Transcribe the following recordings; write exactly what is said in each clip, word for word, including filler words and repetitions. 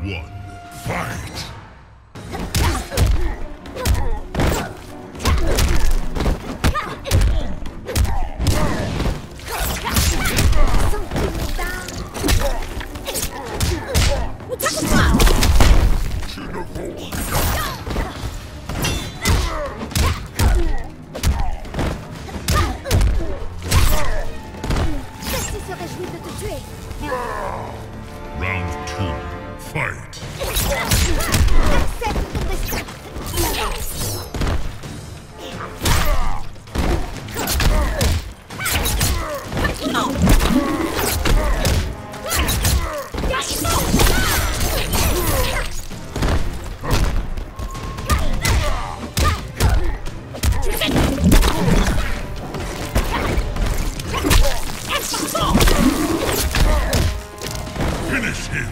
one, fight! Round two, fight! Finish him!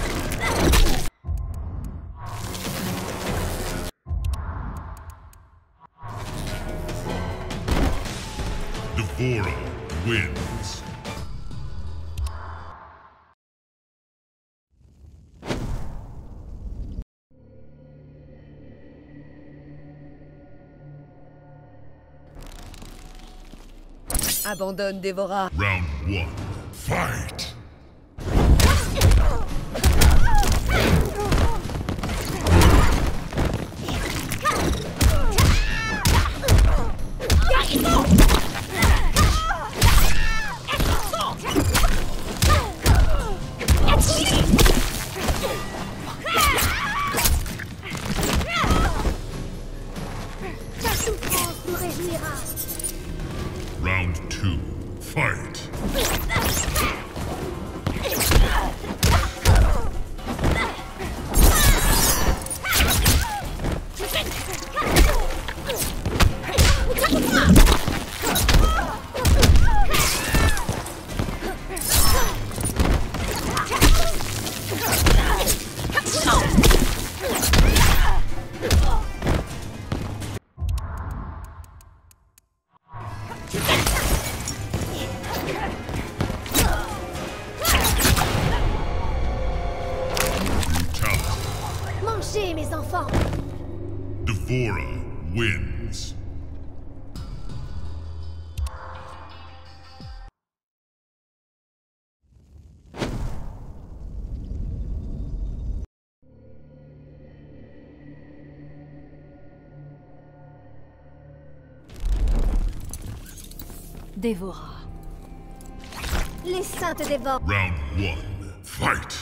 Devora wins. Abandonne Devora. Round one, fight! Round two, fight! Mangez, mes enfants! Devora wins. Devora. Les saints te dévorent. Round one, fight!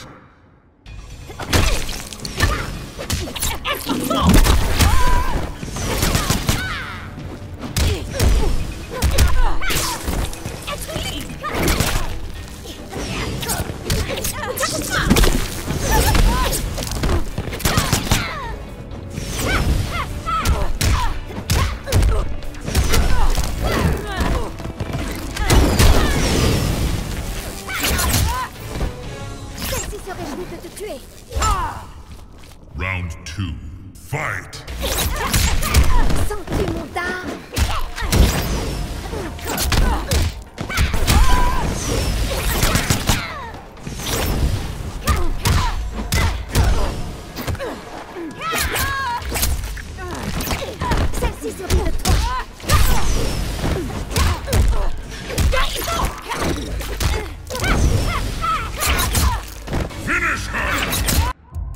Celle-ci se réjouit de te tuer. Round two, fight! Sens-tu mon dard? Celle-ci se rit de toi. Finish her!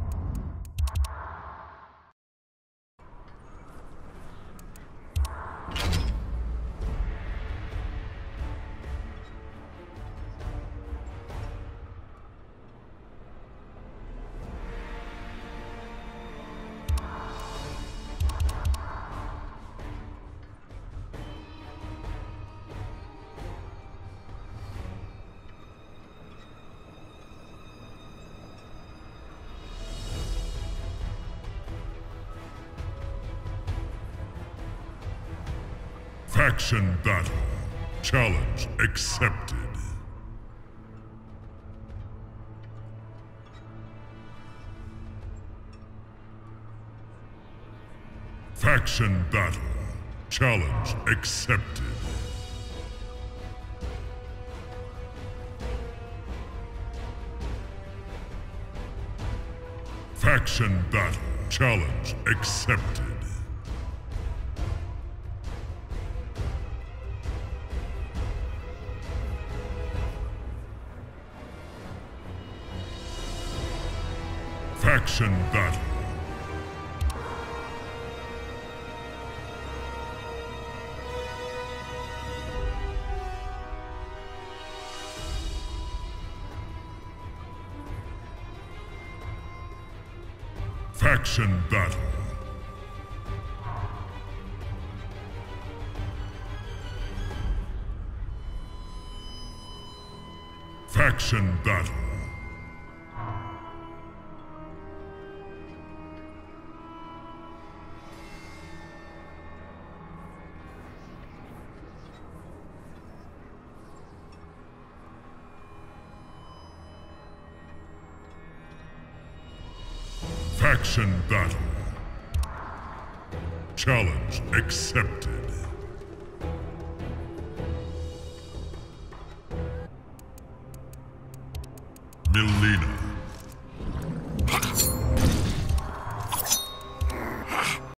Faction battle. Challenge accepted. Faction battle. Challenge accepted. Faction battle. Challenge accepted. Faction battle. Faction battle. Faction battle. Faction battle. Challenge accepted.